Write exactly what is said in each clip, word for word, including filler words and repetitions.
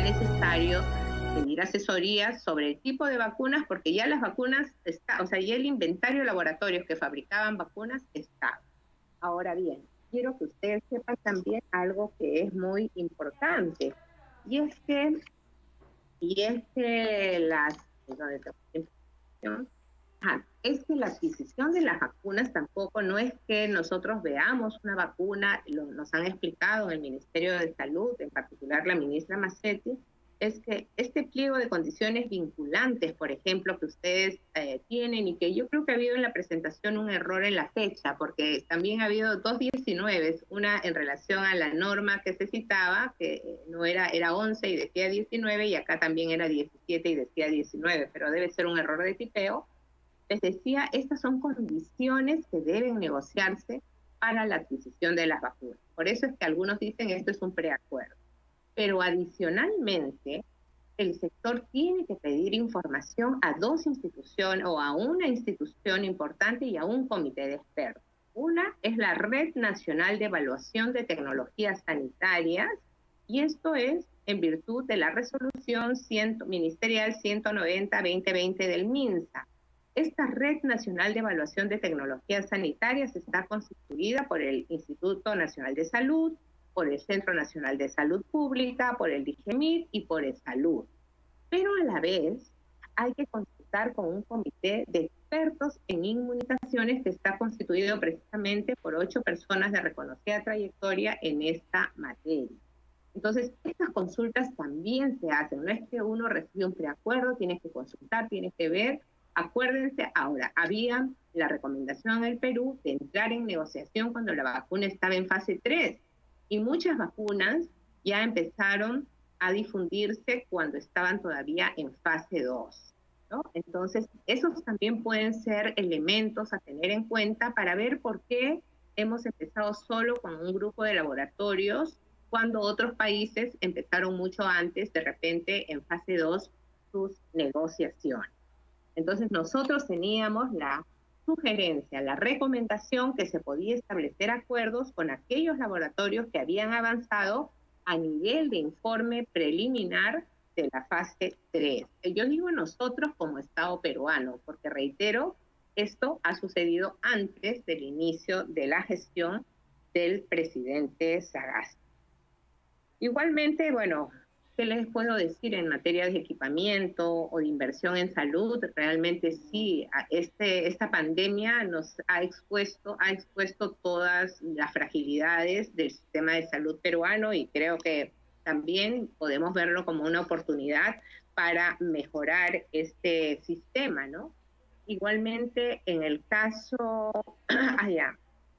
necesario pedir asesorías sobre el tipo de vacunas, porque ya las vacunas, está, o sea, ya el inventario de laboratorios que fabricaban vacunas estaba. Ahora bien, quiero que ustedes sepan también algo que es muy importante, y es que, y es que las, Ah, es que la adquisición de las vacunas tampoco no es que nosotros veamos una vacuna, lo, nos han explicado en el Ministerio de Salud, en particular la ministra Massetti, es que este pliego de condiciones vinculantes, por ejemplo, que ustedes eh, tienen, y que yo creo que ha habido en la presentación un error en la fecha, porque también ha habido dos diecinueve, una en relación a la norma que se citaba, que no era, era once y decía diecinueve, y acá también era diecisiete y decía diecinueve, pero debe ser un error de tipeo. Les decía, estas son condiciones que deben negociarse para la adquisición de las vacunas. Por eso es que algunos dicen esto es un preacuerdo. Pero adicionalmente, el sector tiene que pedir información a dos instituciones o a una institución importante y a un comité de expertos. Una es la Red Nacional de Evaluación de Tecnologías Sanitarias, y esto es en virtud de la resolución cien, ministerial ciento noventa guión veinte veinte del MINSA. Esta Red Nacional de Evaluación de Tecnologías Sanitarias está constituida por el Instituto Nacional de Salud, por el Centro Nacional de Salud Pública, por el DIGEMIT y por el Salud. Pero a la vez hay que consultar con un comité de expertos en inmunizaciones que está constituido precisamente por ocho personas de reconocida trayectoria en esta materia. Entonces, estas consultas también se hacen. No es que uno recibe un preacuerdo, tienes que consultar, tienes que ver. Acuérdense, ahora, había la recomendación en el Perú de entrar en negociación cuando la vacuna estaba en fase tres, y muchas vacunas ya empezaron a difundirse cuando estaban todavía en fase dos, ¿no? Entonces, esos también pueden ser elementos a tener en cuenta para ver por qué hemos empezado solo con un grupo de laboratorios cuando otros países empezaron mucho antes, de repente en fase dos, sus negociaciones. Entonces nosotros teníamos la sugerencia, la recomendación que se podía establecer acuerdos con aquellos laboratorios que habían avanzado a nivel de informe preliminar de la fase tres. Yo digo nosotros como Estado peruano, porque reitero, esto ha sucedido antes del inicio de la gestión del presidente Sagasti. Igualmente, bueno, ¿qué les puedo decir en materia de equipamiento o de inversión en salud? Realmente sí, este, esta pandemia nos ha expuesto, ha expuesto todas las fragilidades del sistema de salud peruano, y creo que también podemos verlo como una oportunidad para mejorar este sistema, ¿no? Igualmente, en el caso, allá,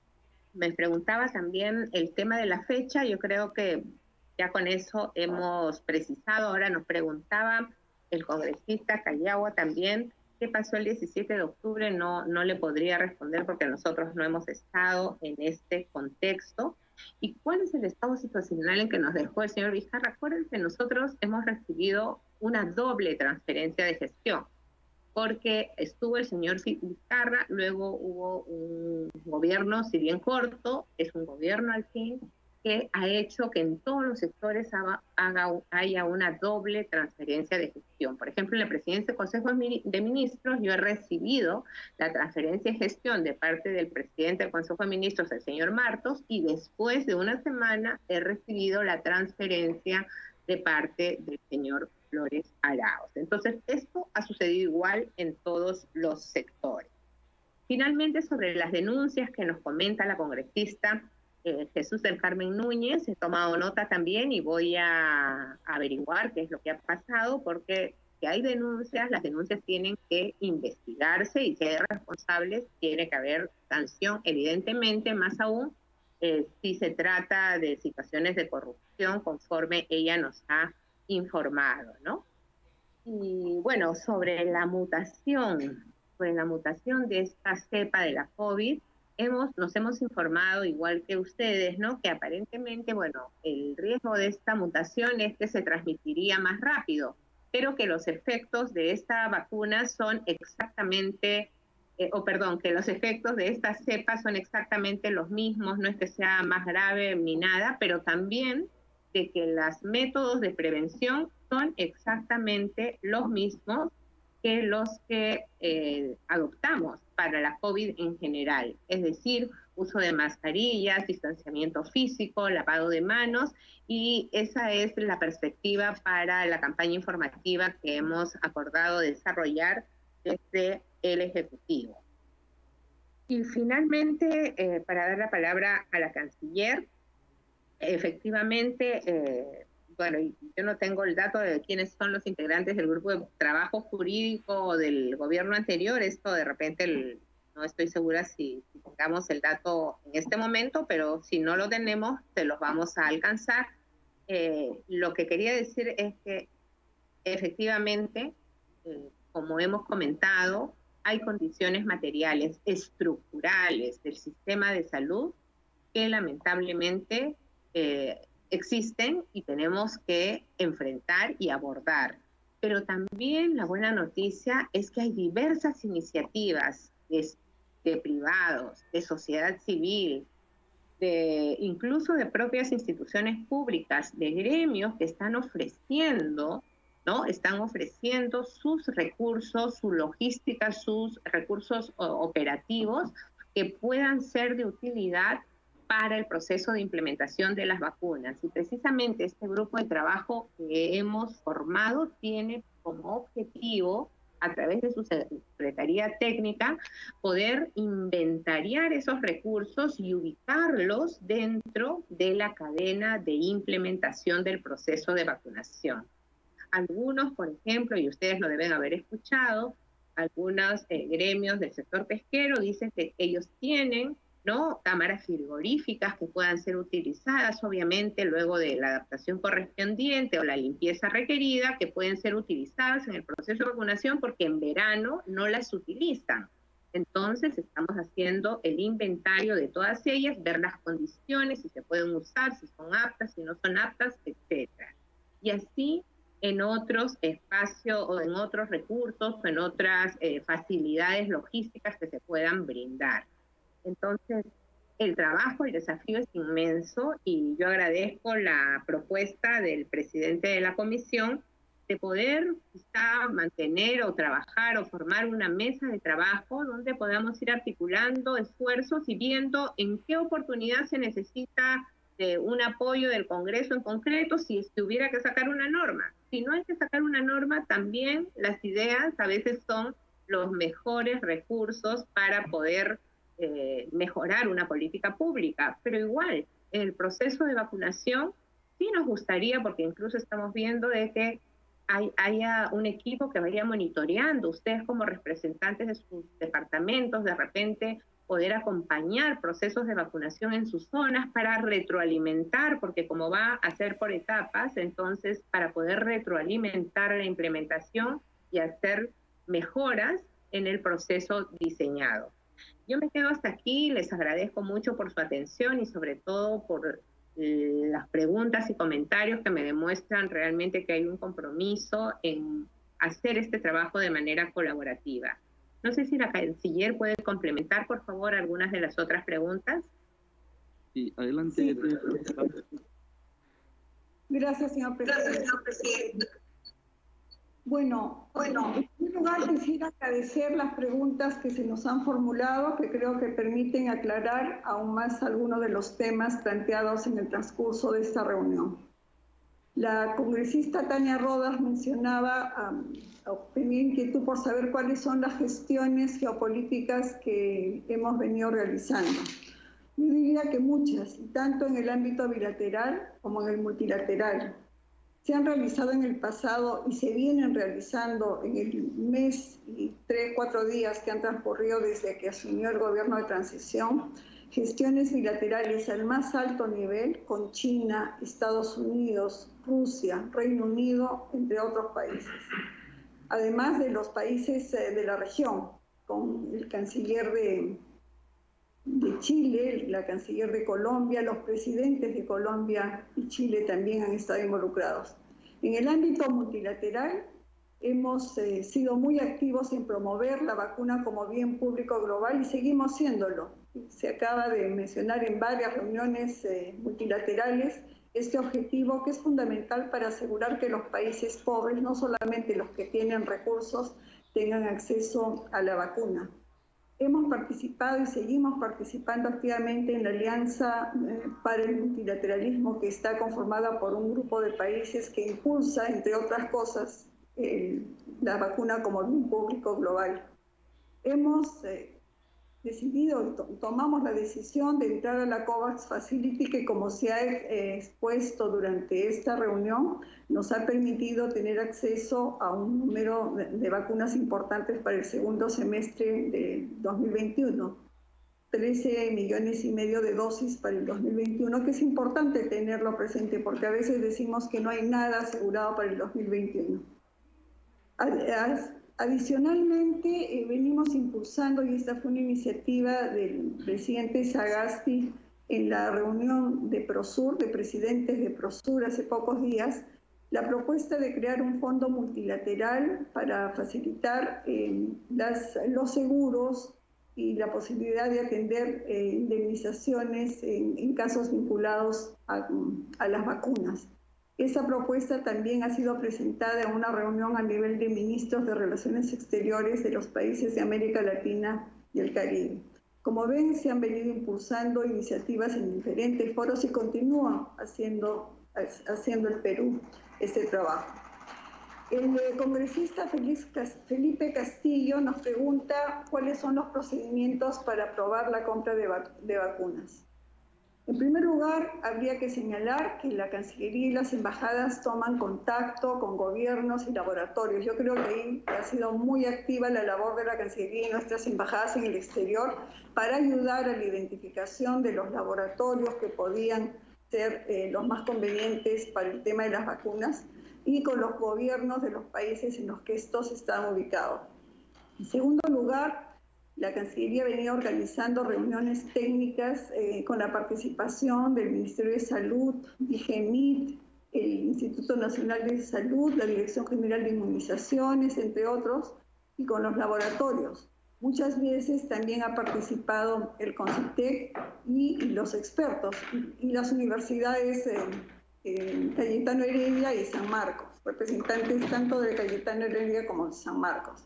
me preguntaba también el tema de la fecha. Yo creo que ya con eso hemos precisado. Ahora nos preguntaba el congresista Callagua también, ¿qué pasó el diecisiete de octubre? No, no le podría responder porque nosotros no hemos estado en este contexto. ¿Y cuál es el estado situacional en que nos dejó el señor Vizcarra? Acuérdense, nosotros hemos recibido una doble transferencia de gestión, porque estuvo el señor Vizcarra, luego hubo un gobierno, si bien corto, es un gobierno al fin, que ha hecho que en todos los sectores haga, haga, haya una doble transferencia de gestión. Por ejemplo, en la presidencia del Consejo de Ministros, yo he recibido la transferencia de gestión de parte del presidente del Consejo de Ministros, el señor Martos, y después de una semana he recibido la transferencia de parte del señor Flores Arauz. Entonces, esto ha sucedido igual en todos los sectores. Finalmente, sobre las denuncias que nos comenta la congresista Eh, Jesús del Carmen Núñez, he tomado nota también y voy a, a averiguar qué es lo que ha pasado, porque si hay denuncias, las denuncias tienen que investigarse, y si hay responsables tiene que haber sanción, evidentemente, más aún eh, si se trata de situaciones de corrupción conforme ella nos ha informado, ¿no? Y bueno, sobre la mutación, sobre la mutación de esta cepa de la COVID, Hemos, nos hemos informado, igual que ustedes, ¿no?, que aparentemente, bueno, el riesgo de esta mutación es que se transmitiría más rápido, pero que los efectos de esta vacuna son exactamente, eh, o perdón, que los efectos de esta cepa son exactamente los mismos, no es que sea más grave ni nada, pero también de que los métodos de prevención son exactamente los mismos que los que eh, adoptamos para la COVID en general, es decir, uso de mascarillas, distanciamiento físico, lavado de manos, y esa es la perspectiva para la campaña informativa que hemos acordado desarrollar desde el Ejecutivo. Y finalmente, eh, para dar la palabra a la canciller, efectivamente, eh, bueno, yo no tengo el dato de quiénes son los integrantes del grupo de trabajo jurídico del gobierno anterior, esto de repente el, no estoy segura si, si tengamos el dato en este momento, pero si no lo tenemos, se los vamos a alcanzar. Eh, lo que quería decir es que efectivamente, eh, como hemos comentado, hay condiciones materiales estructurales del sistema de salud que lamentablemente eh, existen y tenemos que enfrentar y abordar. Pero también la buena noticia es que hay diversas iniciativas de, de privados, de sociedad civil, de, incluso de propias instituciones públicas, de gremios que están ofreciendo, ¿no? Están ofreciendo sus recursos, su logística, sus recursos operativos que puedan ser de utilidad para el proceso de implementación de las vacunas. Y precisamente este grupo de trabajo que hemos formado tiene como objetivo, a través de su Secretaría Técnica, poder inventariar esos recursos y ubicarlos dentro de la cadena de implementación del proceso de vacunación. Algunos, por ejemplo, y ustedes lo deben haber escuchado, algunos eh, gremios del sector pesquero dicen que ellos tienen, ¿no?, cámaras frigoríficas que puedan ser utilizadas, obviamente, luego de la adaptación correspondiente o la limpieza requerida, que pueden ser utilizadas en el proceso de vacunación porque en verano no las utilizan. Entonces, estamos haciendo el inventario de todas ellas, ver las condiciones, si se pueden usar, si son aptas, si no son aptas, etcétera. Y así, en otros espacios o en otros recursos o en otras eh, facilidades logísticas que se puedan brindar. Entonces, el trabajo, el desafío es inmenso y yo agradezco la propuesta del presidente de la comisión de poder quizá mantener o trabajar o formar una mesa de trabajo donde podamos ir articulando esfuerzos y viendo en qué oportunidad se necesita de un apoyo del Congreso en concreto si es que hubiera que sacar una norma. Si no hay que sacar una norma, también las ideas a veces son los mejores recursos para poder Eh, mejorar una política pública, pero igual, en el proceso de vacunación sí nos gustaría, porque incluso estamos viendo de que hay, haya un equipo que vaya monitoreando, ustedes como representantes de sus departamentos, de repente poder acompañar procesos de vacunación en sus zonas para retroalimentar, porque como va a ser por etapas, entonces para poder retroalimentar la implementación y hacer mejoras en el proceso diseñado. Yo me quedo hasta aquí, les agradezco mucho por su atención y sobre todo por eh, las preguntas y comentarios que me demuestran realmente que hay un compromiso en hacer este trabajo de manera colaborativa. No sé si la canciller puede complementar, por favor, algunas de las otras preguntas. Sí, adelante. Sí. Gracias, señor presidente. Gracias, señor presidente. Bueno, bueno, en primer lugar quisiera agradecer las preguntas que se nos han formulado, que creo que permiten aclarar aún más algunos de los temas planteados en el transcurso de esta reunión. La congresista Tania Rodas mencionaba, um, tenía inquietud por saber cuáles son las gestiones geopolíticas que hemos venido realizando. Yo diría que muchas, tanto en el ámbito bilateral como en el multilateral. Se han realizado en el pasado y se vienen realizando en el mes y tres, cuatro días que han transcurrido desde que asumió el gobierno de transición, gestiones bilaterales al más alto nivel con China, Estados Unidos, Rusia, Reino Unido, entre otros países. Además de los países de la región, con el canciller de, de Chile, la canciller de Colombia, los presidentes de Colombia y Chile también han estado involucrados. En el ámbito multilateral, hemos eh, sido muy activos en promover la vacuna como bien público global y seguimos siéndolo. Se acaba de mencionar en varias reuniones eh, multilaterales este objetivo que es fundamental para asegurar que los países pobres, no solamente los que tienen recursos, tengan acceso a la vacuna. Hemos participado y seguimos participando activamente en la Alianza eh, para el Multilateralismo, que está conformada por un grupo de países que impulsa, entre otras cosas, eh, la vacuna como bien público global. Hemos eh, decidido, to tomamos la decisión de entrar a la COVAX Facility, que como se ha eh, expuesto durante esta reunión, nos ha permitido tener acceso a un número de, de vacunas importantes para el segundo semestre de dos mil veintiuno. trece millones y medio de dosis para el dos mil veintiuno, que es importante tenerlo presente porque a veces decimos que no hay nada asegurado para el dos mil veintiuno. Adicionalmente, eh, venimos impulsando, y esta fue una iniciativa del presidente Sagasti en la reunión de Prosur, de presidentes de Prosur hace pocos días, la propuesta de crear un fondo multilateral para facilitar eh, las, los seguros y la posibilidad de atender eh, indemnizaciones en, en casos vinculados a, a las vacunas. Esa propuesta también ha sido presentada en una reunión a nivel de ministros de Relaciones Exteriores de los países de América Latina y el Caribe. Como ven, se han venido impulsando iniciativas en diferentes foros y continúa haciendo, haciendo el Perú este trabajo. El congresista Felipe Castillo nos pregunta cuáles son los procedimientos para aprobar la compra de, vac de vacunas. En primer lugar, habría que señalar que la Cancillería y las embajadas toman contacto con gobiernos y laboratorios. Yo creo que ahí ha sido muy activa la labor de la Cancillería y nuestras embajadas en el exterior para ayudar a la identificación de los laboratorios que podían ser eh, los más convenientes para el tema de las vacunas y con los gobiernos de los países en los que estos están ubicados. En segundo lugar, la Cancillería venía organizando reuniones técnicas eh, con la participación del Ministerio de Salud, DIGEMIT, el Instituto Nacional de Salud, la Dirección General de Inmunizaciones, entre otros, y con los laboratorios. Muchas veces también ha participado el CONCITEC y, y los expertos, y, y las universidades eh, eh, Cayetano Heredia y San Marcos, representantes tanto de Cayetano Heredia como de San Marcos.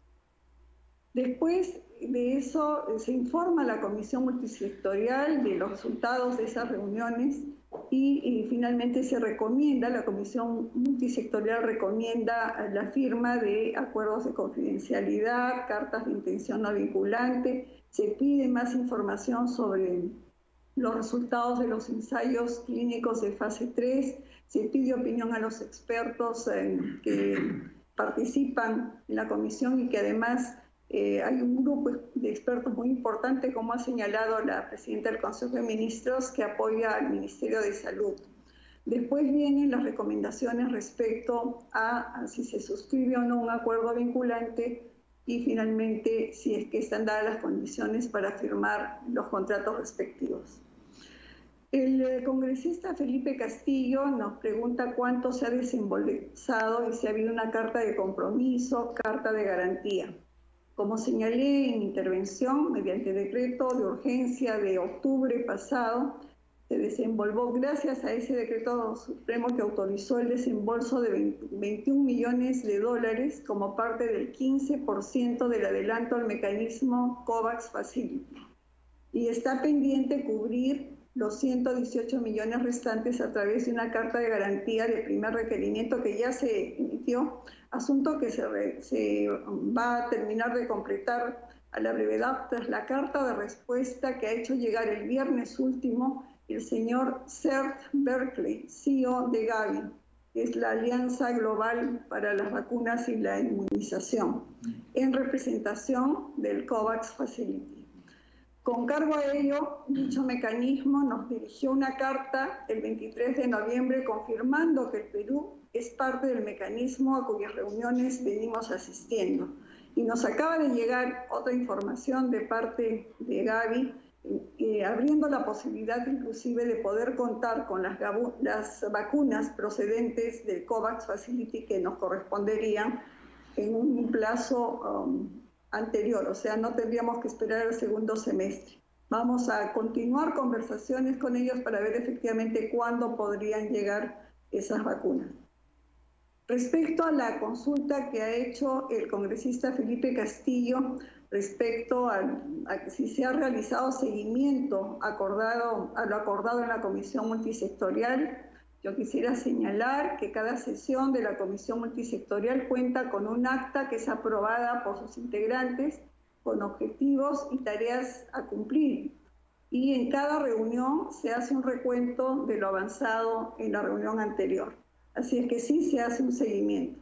Después de eso se informa a la Comisión Multisectorial de los resultados de esas reuniones y, y finalmente se recomienda, la Comisión Multisectorial recomienda la firma de acuerdos de confidencialidad, cartas de intención no vinculante, se pide más información sobre los resultados de los ensayos clínicos de fase tres, se pide opinión a los expertos eh, que participan en la comisión y que además Eh, hay un grupo de expertos muy importante, como ha señalado la presidenta del Consejo de Ministros, que apoya al Ministerio de Salud. Después vienen las recomendaciones respecto a, a si se suscribe o no un acuerdo vinculante y finalmente si es que están dadas las condiciones para firmar los contratos respectivos. El eh, congresista Felipe Castillo nos pregunta cuánto se ha desembolsado y si ha habido una carta de compromiso, carta de garantía. Como señalé en mi intervención, mediante decreto de urgencia de octubre pasado, se desenvolvió gracias a ese decreto supremo que autorizó el desembolso de veintiún millones de dólares como parte del quince por ciento del adelanto al mecanismo COVAX Facility. Y está pendiente cubrir los ciento dieciocho millones restantes a través de una carta de garantía de primer requerimiento que ya se emitió, asunto que se, re, se va a terminar de completar a la brevedad tras la carta de respuesta que ha hecho llegar el viernes último el señor Seth Berkley, C E O de Gavi, que es la Alianza Global para las Vacunas y la Inmunización, en representación del COVAX Facility. Con cargo a ello, dicho mecanismo nos dirigió una carta el veintitrés de noviembre confirmando que el Perú es parte del mecanismo a cuyas reuniones venimos asistiendo. Y nos acaba de llegar otra información de parte de Gavi, eh, abriendo la posibilidad inclusive de poder contar con las, las vacunas procedentes del COVAX Facility que nos corresponderían en un plazo um, anterior, o sea, no tendríamos que esperar el segundo semestre. Vamos a continuar conversaciones con ellos para ver efectivamente cuándo podrían llegar esas vacunas. Respecto a la consulta que ha hecho el congresista Felipe Castillo, respecto a, a si se ha realizado seguimiento acordado, a lo acordado en la Comisión Multisectorial, yo quisiera señalar que cada sesión de la Comisión Multisectorial cuenta con un acta que es aprobada por sus integrantes, con objetivos y tareas a cumplir. Y en cada reunión se hace un recuento de lo avanzado en la reunión anterior. Así es que sí se hace un seguimiento.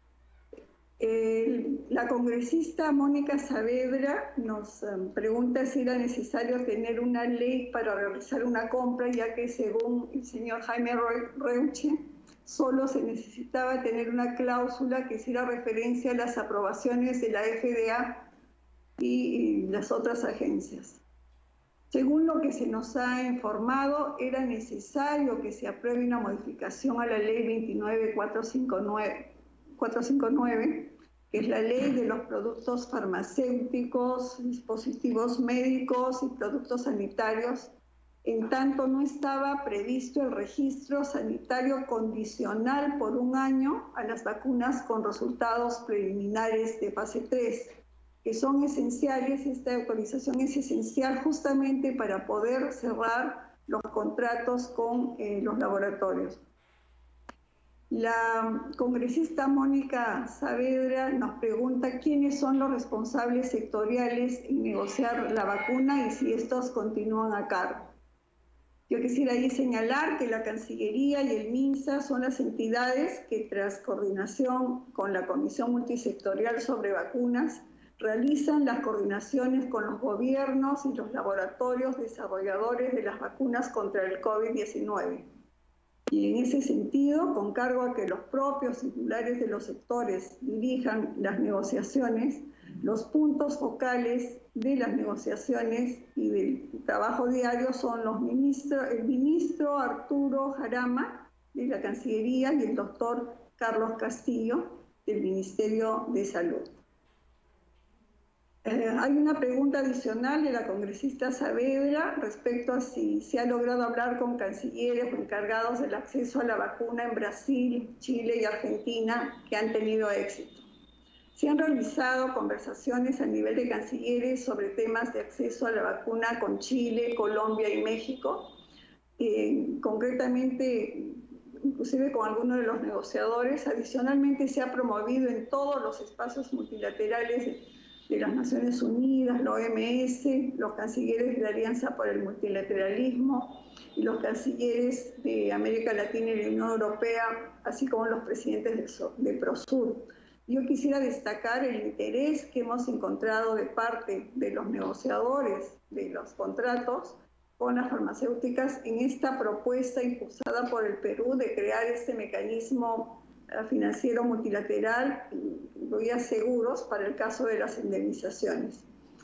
El, la congresista Mónica Saavedra nos um, pregunta si era necesario tener una ley para realizar una compra, ya que según el señor Jaime Reuche, solo se necesitaba tener una cláusula que hiciera referencia a las aprobaciones de la F D A y, y las otras agencias. Según lo que se nos ha informado, era necesario que se apruebe una modificación a la ley veintinueve mil cuatrocientos cincuenta y nueve, que es la ley de los productos farmacéuticos, dispositivos médicos y productos sanitarios, en tanto no estaba previsto el registro sanitario condicional por un año a las vacunas con resultados preliminares de fase tres. Que son esenciales, esta autorización es esencial justamente para poder cerrar los contratos con eh, los laboratorios. La congresista Mónica Saavedra nos pregunta quiénes son los responsables sectoriales en negociar la vacuna y si estos continúan a cargo. Yo quisiera ahí señalar que la Cancillería y el MINSA son las entidades que, tras coordinación con la Comisión Multisectorial sobre Vacunas, realizan las coordinaciones con los gobiernos y los laboratorios desarrolladores de las vacunas contra el COVID diecinueve. Y en ese sentido, con cargo a que los propios titulares de los sectores dirijan las negociaciones, los puntos focales de las negociaciones y del trabajo diario son los ministros, el ministro Arturo Jarama de la Cancillería y el doctor Carlos Castillo del Ministerio de Salud. Eh, hay una pregunta adicional de la congresista Saavedra respecto a si se ha logrado hablar con cancilleres o encargados del acceso a la vacuna en Brasil, Chile y Argentina que han tenido éxito. Se han realizado conversaciones a nivel de cancilleres sobre temas de acceso a la vacuna con Chile, Colombia y México. Eh, concretamente, inclusive con algunos de los negociadores. Adicionalmente, se ha promovido en todos los espacios multilaterales de las Naciones Unidas, la O M S, los cancilleres de la Alianza por el Multilateralismo y los cancilleres de América Latina y la Unión Europea, así como los presidentes de, de Prosur. Yo quisiera destacar el interés que hemos encontrado de parte de los negociadores de los contratos con las farmacéuticas en esta propuesta impulsada por el Perú de crear este mecanismo financiero multilateral, incluía seguros para el caso de las indemnizaciones.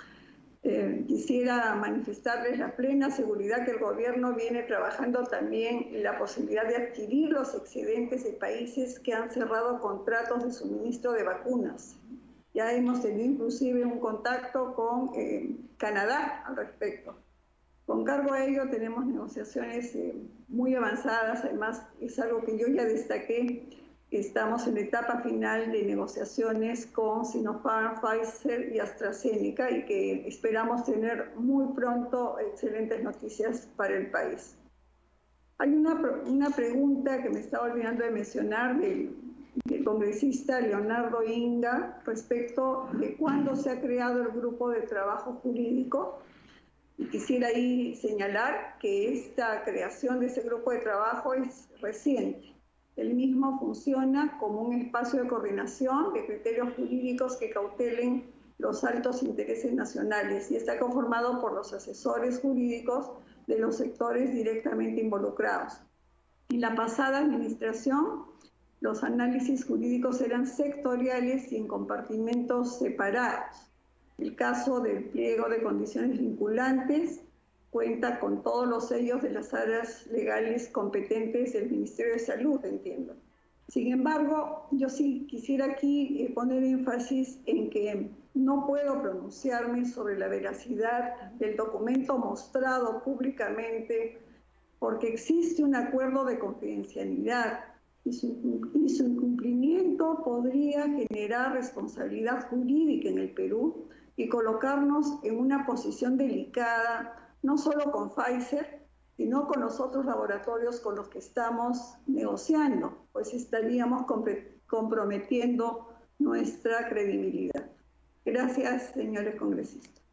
Eh, quisiera manifestarles la plena seguridad que el gobierno viene trabajando también en la posibilidad de adquirir los excedentes de países que han cerrado contratos de suministro de vacunas. Ya hemos tenido inclusive un contacto con eh, Canadá al respecto. Con cargo a ello tenemos negociaciones eh, muy avanzadas, además es algo que yo ya destaqué. Estamos en la etapa final de negociaciones con Sinopharm, Pfizer y AstraZeneca y que esperamos tener muy pronto excelentes noticias para el país. Hay una, una pregunta que me estaba olvidando de mencionar del, del congresista Leonardo Inga respecto de cuándo se ha creado el grupo de trabajo jurídico. Y quisiera ahí señalar que esta creación de ese grupo de trabajo es reciente. El mismo funciona como un espacio de coordinación de criterios jurídicos que cautelen los altos intereses nacionales y está conformado por los asesores jurídicos de los sectores directamente involucrados. En la pasada administración, los análisis jurídicos eran sectoriales y en compartimentos separados. El caso del pliego de condiciones vinculantes cuenta con todos los sellos de las áreas legales competentes del Ministerio de Salud, entiendo. Sin embargo, yo sí quisiera aquí poner énfasis en que no puedo pronunciarme sobre la veracidad del documento mostrado públicamente porque existe un acuerdo de confidencialidad y su, y su incumplimiento podría generar responsabilidad jurídica en el Perú y colocarnos en una posición delicada, no solo con Pfizer, sino con los otros laboratorios con los que estamos negociando, pues estaríamos comprometiendo nuestra credibilidad. Gracias, señores congresistas.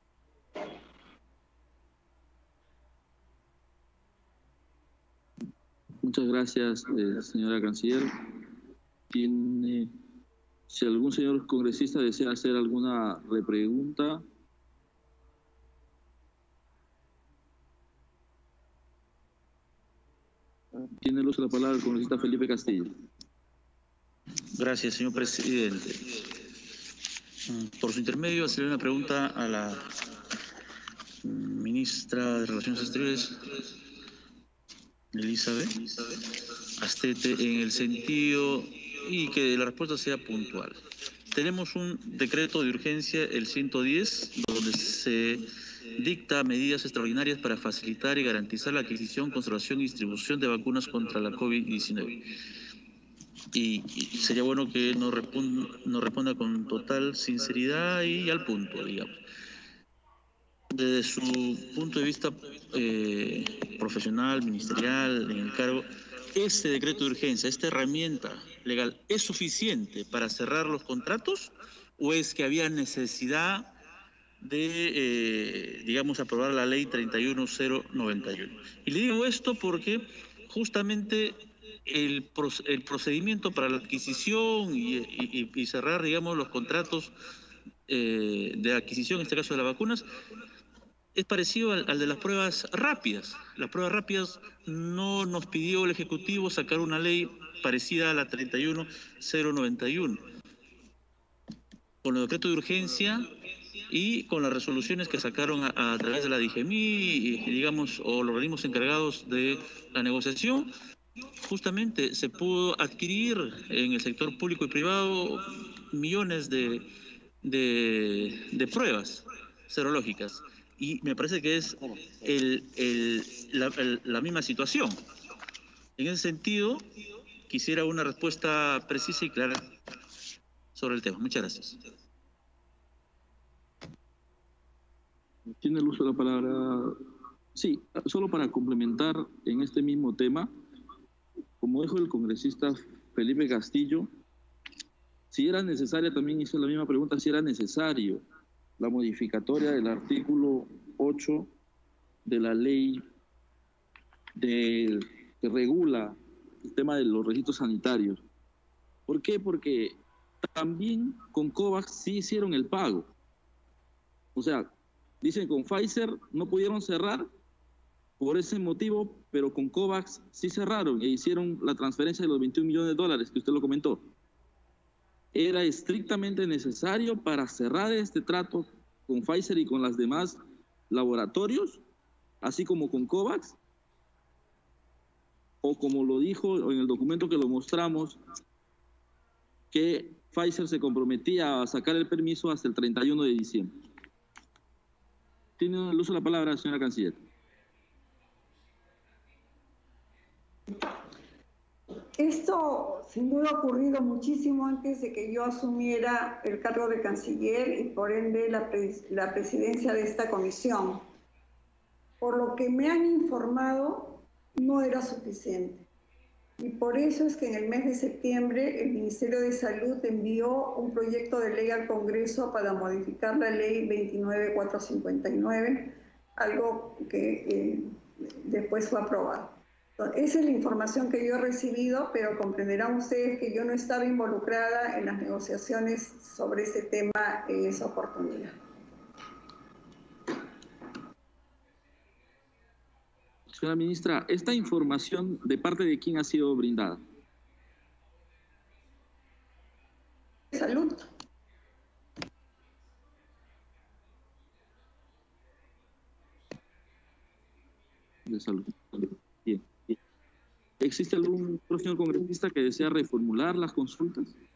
Muchas gracias, eh, señora canciller. Tiene, si algún señor congresista desea hacer alguna repregunta. Tiene el uso de la palabra el congresista Felipe Castillo. Gracias, señor presidente. Por su intermedio, hacerle una pregunta a la ministra de Relaciones Exteriores, Elizabeth Astete, en el sentido y que la respuesta sea puntual. Tenemos un decreto de urgencia, el ciento diez, donde se dicta medidas extraordinarias para facilitar y garantizar la adquisición, conservación y distribución de vacunas contra la COVID diecinueve. Y, y sería bueno que nos responda, nos responda con total sinceridad y al punto, digamos. Desde su punto de vista eh, profesional, ministerial, en el cargo, ¿este decreto de urgencia, esta herramienta legal, es suficiente para cerrar los contratos o es que había necesidad de, eh, digamos, aprobar la ley treinta y uno mil noventa y uno? Y le digo esto porque justamente el, el procedimiento para la adquisición y, y, y cerrar, digamos, los contratos eh, de adquisición, en este caso de las vacunas, es parecido al, al de las pruebas rápidas. Las pruebas rápidas no nos pidió el Ejecutivo sacar una ley parecida a la treinta y uno mil noventa y uno. Con el decreto de urgencia y con las resoluciones que sacaron a, a través de la DIGEMI, y, digamos, o los organismos encargados de la negociación, justamente se pudo adquirir en el sector público y privado millones de, de, de pruebas serológicas. Y me parece que es el, el, la, el, la misma situación. En ese sentido, quisiera una respuesta precisa y clara sobre el tema. Muchas gracias. Tiene el uso de la palabra. Sí, solo para complementar en este mismo tema, como dijo el congresista Felipe Castillo, si era necesaria, también hizo la misma pregunta, si era necesario la modificatoria del artículo ocho de la ley de, que regula el tema de los registros sanitarios. ¿Por qué? Porque también con COVAX sí hicieron el pago. O sea, dicen con Pfizer no pudieron cerrar por ese motivo, pero con COVAX sí cerraron e hicieron la transferencia de los veintiún millones de dólares que usted lo comentó. Era estrictamente necesario para cerrar este trato con Pfizer y con los demás laboratorios, así como con COVAX, o como lo dijo en el documento que lo mostramos, que Pfizer se comprometía a sacar el permiso hasta el treinta y uno de diciembre. Tiene el uso de la palabra, señora canciller. Esto sin duda ha ocurrido muchísimo antes de que yo asumiera el cargo de canciller y por ende la, pres la presidencia de esta comisión. Por lo que me han informado, no era suficiente. Y por eso es que en el mes de septiembre el Ministerio de Salud envió un proyecto de ley al Congreso para modificar la ley veintinueve mil cuatrocientos cincuenta y nueve, algo que eh, después fue aprobado. Esa es la información que yo he recibido, pero comprenderán ustedes que yo no estaba involucrada en las negociaciones sobre ese tema en esa oportunidad. Señora ministra, ¿esta información de parte de quién ha sido brindada? Salud. De salud. Bien. Bien. ¿existe algún próximo congresista que desea reformular las consultas?